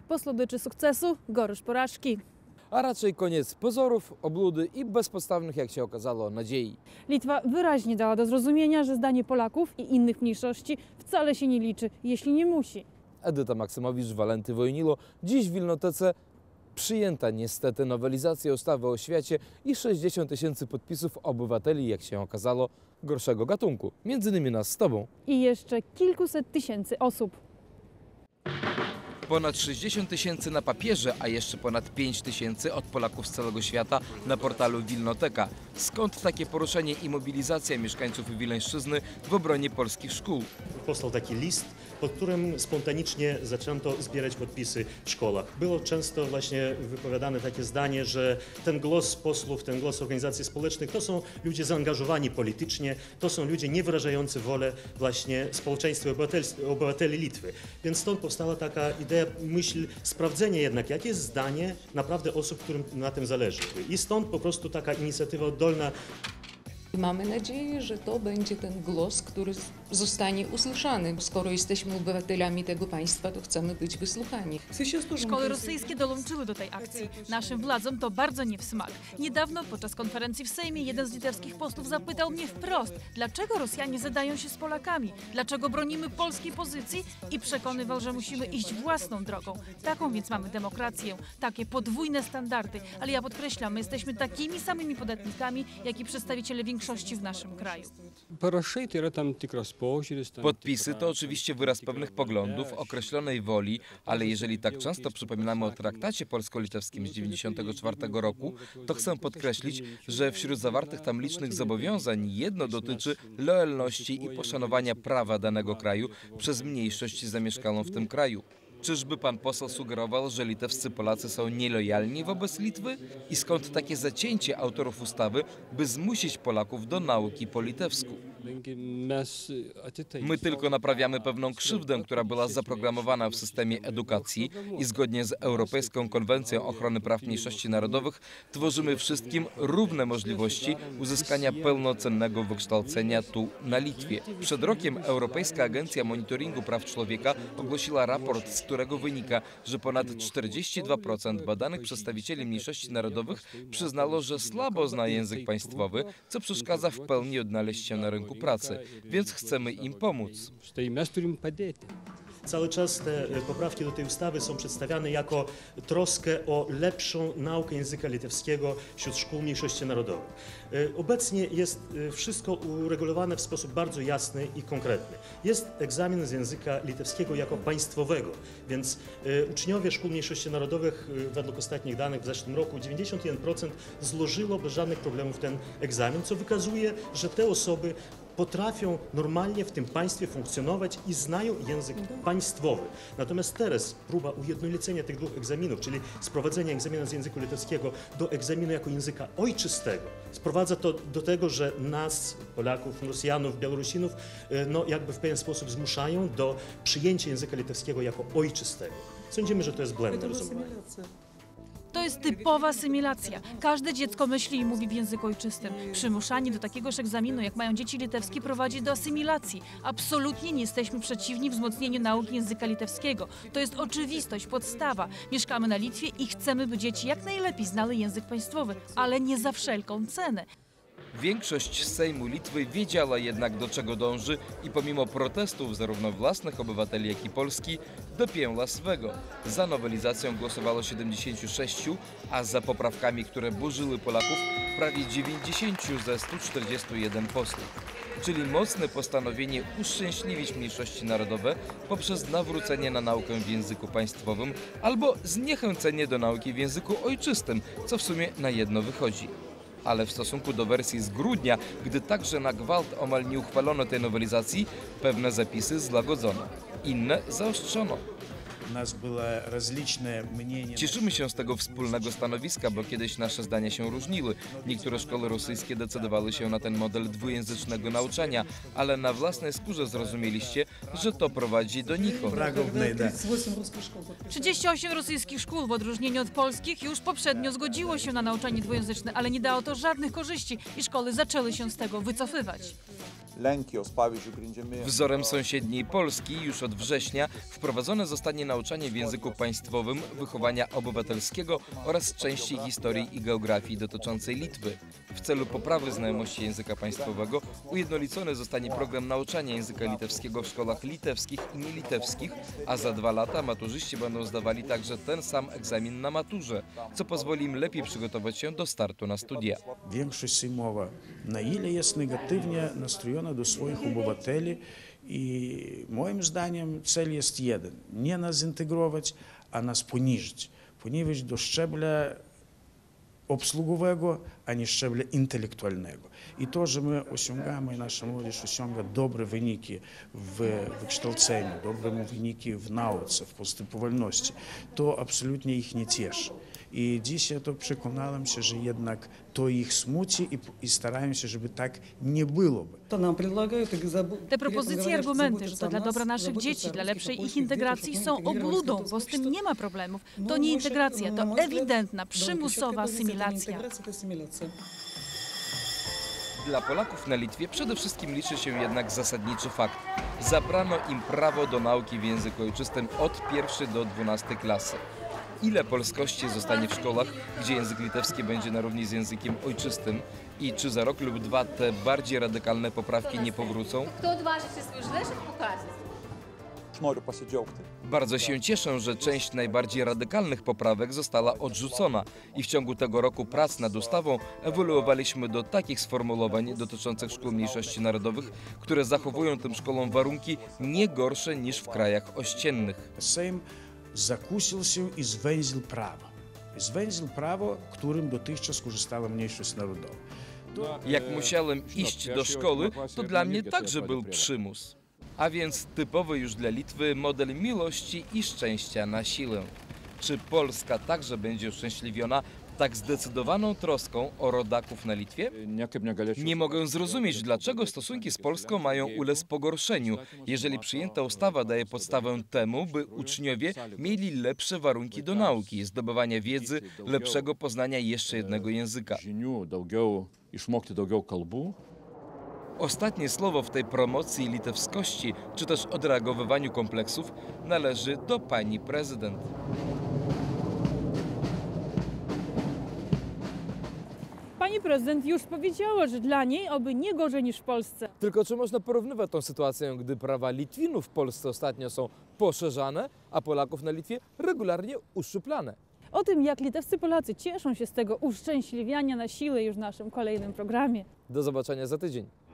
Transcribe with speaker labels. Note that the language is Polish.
Speaker 1: Po słodyczy sukcesu goryż porażki.
Speaker 2: A raczej koniec pozorów, obludy i bezpodstawnych, jak się okazało, nadziei.
Speaker 1: Litwa wyraźnie dała do zrozumienia, że zdanie Polaków i innych mniejszości wcale się nie liczy, jeśli nie musi.
Speaker 2: Edyta Maksymowicz, Walenty Wojnilo. Dziś w Wilnotece przyjęta niestety nowelizacja ustawy o oświacie i 60 000 podpisów obywateli, jak się okazało, gorszego gatunku. Między innymi nas z Tobą.
Speaker 1: I jeszcze kilkuset tysięcy osób.
Speaker 2: Ponad 60 000 na papierze, a jeszcze ponad 5 000 od Polaków z całego świata na portalu Wilnoteka. Skąd takie poruszenie i mobilizacja mieszkańców Wileńszczyzny w obronie polskich szkół?
Speaker 3: Powstał taki list, pod którym spontanicznie zaczęto zbierać podpisy w szkołach. Było często właśnie wypowiadane takie zdanie, że ten głos posłów, ten głos organizacji społecznych to są ludzie zaangażowani politycznie, to są ludzie nie wyrażający wolę właśnie społeczeństwa obywateli Litwy. Więc stąd powstała taka idea, myśl sprawdzenia jednak, jakie jest zdanie naprawdę osób, którym na tym zależy. I stąd po prostu taka inicjatywa oddolna.
Speaker 4: Mamy nadzieję, że to będzie ten głos, który zostanie usłyszany. Skoro jesteśmy obywatelami tego państwa, to chcemy być wysłuchani.
Speaker 1: Szkoły rosyjskie dołączyły do tej akcji. Naszym władzom to bardzo nie w smak. Niedawno podczas konferencji w Sejmie jeden z litewskich posłów zapytał mnie wprost, dlaczego Rosjanie zadają się z Polakami, dlaczego bronimy polskiej pozycji i przekonywał, że musimy iść własną drogą. Taką więc mamy demokrację, takie podwójne standardy, ale ja podkreślam, my jesteśmy takimi samymi podatnikami, jak i przedstawiciele większości w naszym kraju.
Speaker 2: Podpisy to oczywiście wyraz pewnych poglądów, określonej woli, ale jeżeli tak często przypominamy o traktacie polsko-litewskim z 1994 roku, to chcę podkreślić, że wśród zawartych tam licznych zobowiązań jedno dotyczy lojalności i poszanowania prawa danego kraju przez mniejszość zamieszkaną w tym kraju. Czyżby pan poseł sugerował, że litewscy Polacy są nielojalni wobec Litwy? I skąd takie zacięcie autorów ustawy, by zmusić Polaków do nauki po litewsku? My tylko naprawiamy pewną krzywdę, która była zaprogramowana w systemie edukacji i zgodnie z Europejską Konwencją Ochrony Praw Mniejszości Narodowych tworzymy wszystkim równe możliwości uzyskania pełnocennego wykształcenia tu na Litwie. Przed rokiem Europejska Agencja Monitoringu Praw Człowieka ogłosiła raport, z którego wynika, że ponad 42% badanych przedstawicieli mniejszości narodowych przyznało, że słabo zna język państwowy, co przeszkadza w pełni odnaleźć się na rynku pracy, więc chcemy im pomóc.
Speaker 3: Cały czas te poprawki do tej ustawy są przedstawiane jako troskę o lepszą naukę języka litewskiego wśród szkół mniejszości narodowych. Obecnie jest wszystko uregulowane w sposób bardzo jasny i konkretny. Jest egzamin z języka litewskiego jako państwowego, więc uczniowie szkół mniejszości narodowych według ostatnich danych w zeszłym roku 91% złożyło bez żadnych problemów ten egzamin, co wykazuje, że te osoby potrafią normalnie w tym państwie funkcjonować i znają język państwowy. Natomiast teraz próba ujednolicenia tych dwóch egzaminów, czyli sprowadzenia egzaminu z języka litewskiego do egzaminu jako języka ojczystego, sprowadza to do tego, że nas, Polaków, Rosjanów, Białorusinów, no jakby w pewien sposób zmuszają do przyjęcia języka litewskiego jako ojczystego. Sądzimy, że to jest błędne rozumowanie.
Speaker 1: To jest typowa asymilacja. Każde dziecko myśli i mówi w języku ojczystym. Przymuszanie do takiegoż egzaminu, jak mają dzieci litewskie, prowadzi do asymilacji. Absolutnie nie jesteśmy przeciwni wzmocnieniu nauki języka litewskiego. To jest oczywistość, podstawa. Mieszkamy na Litwie i chcemy, by dzieci jak najlepiej znały język państwowy, ale nie za wszelką cenę.
Speaker 2: Większość z Sejmu Litwy wiedziała jednak, do czego dąży i pomimo protestów zarówno własnych obywateli, jak i Polski, dopięła swego. Za nowelizacją głosowało 76, a za poprawkami, które burzyły Polaków, prawie 90 ze 141 posłów. Czyli mocne postanowienie uszczęśliwić mniejszości narodowe poprzez nawrócenie na naukę w języku państwowym albo zniechęcenie do nauki w języku ojczystym, co w sumie na jedno wychodzi. Ale w stosunku do wersji z grudnia, gdy także na gwałt omal nie uchwalono tej nowelizacji, pewne zapisy złagodzono, inne zaostrzono. Cieszymy się z tego wspólnego stanowiska, bo kiedyś nasze zdania się różniły. Niektóre szkoły rosyjskie decydowały się na ten model dwujęzycznego nauczania, ale na własnej skórze zrozumieliście, że to prowadzi do nikąd.
Speaker 1: 38 rosyjskich szkół w odróżnieniu od polskich już poprzednio zgodziło się na nauczanie dwujęzyczne, ale nie dało to żadnych korzyści i szkoły zaczęły się z tego wycofywać.
Speaker 5: Lenkijos, pavyzdžiui, grindžiami.
Speaker 2: Wzorem sąsiedniej Polski już od września wprowadzone zostanie nauczanie w języku państwowym, wychowania obywatelskiego oraz części historii i geografii dotyczącej Litwy. W celu poprawy znajomości języka państwowego ujednolicony zostanie program nauczania języka litewskiego w szkołach litewskich i nielitewskich, a za 2 lata maturzyści będą zdawali także ten sam egzamin na maturze, co pozwoli im lepiej przygotować się do startu na studia.
Speaker 6: Większość sejmowa na ile jest negatywnie nastrojona do swoich obywateli i moim zdaniem cel jest jeden. Nie nas zintegrować, a nas poniżyć. Poniżyć do szczebla obsługowego, a nie szczebla intelektualnego. I to, że my osiągamy, nasza młodzież osiąga dobre wyniki w wykształceniu, dobre wyniki w nauce, w postępowalności, to absolutnie ich nie cieszy. I dzisiaj to przekonałem się, że jednak to ich smuci i starają się, żeby tak nie byłoby.
Speaker 1: Te propozycje i argumenty, że to dla dobra naszych dzieci, dla lepszej ich integracji są obludą, bo z tym nie ma problemów. To nie integracja, to ewidentna, przymusowa asymilacja.
Speaker 2: Dla Polaków na Litwie przede wszystkim liczy się jednak zasadniczy fakt. Zabrano im prawo do nauki w języku ojczystym od 1. do 12 klasy. Ile polskości zostanie w szkołach, gdzie język litewski będzie na równi z językiem ojczystym i czy za rok lub 2 te bardziej radykalne poprawki nie powrócą?
Speaker 7: Kto odważy się swój zleszek pokazać?
Speaker 5: Noriu pasidžiaugti.
Speaker 2: Bardzo się cieszę, że część najbardziej radykalnych poprawek została odrzucona i w ciągu tego roku prac nad ustawą ewoluowaliśmy do takich sformułowań dotyczących szkół mniejszości narodowych, które zachowują tym szkolom warunki nie gorsze niż w krajach ościennych.
Speaker 6: Sejm zakusił się i zwęził prawo. Zwęził prawo, którym dotychczas korzystała mniejszość narodowa.
Speaker 2: Jak musiałem iść do szkoły, to dla mnie także był przymus. A więc typowy już dla Litwy model miłości i szczęścia na siłę. Czy Polska także będzie uszczęśliwiona tak zdecydowaną troską o rodaków na Litwie? Nie mogę zrozumieć, dlaczego stosunki z Polską mają ulec pogorszeniu, jeżeli przyjęta ustawa daje podstawę temu, by uczniowie mieli lepsze warunki do nauki, zdobywania wiedzy, lepszego poznania jeszcze jednego języka. Ostatnie słowo w tej promocji litewskości, czy też odreagowywaniu kompleksów, należy do pani prezydent.
Speaker 8: Pani prezydent już powiedziała, że dla niej oby nie gorzej niż w Polsce.
Speaker 9: Tylko czy można porównywać tą sytuację, gdy prawa Litwinów w Polsce ostatnio są poszerzane, a Polaków na Litwie regularnie uszczuplane?
Speaker 8: O tym, jak litewscy Polacy cieszą się z tego uszczęśliwiania na siłę już w naszym kolejnym programie.
Speaker 9: Do zobaczenia za tydzień.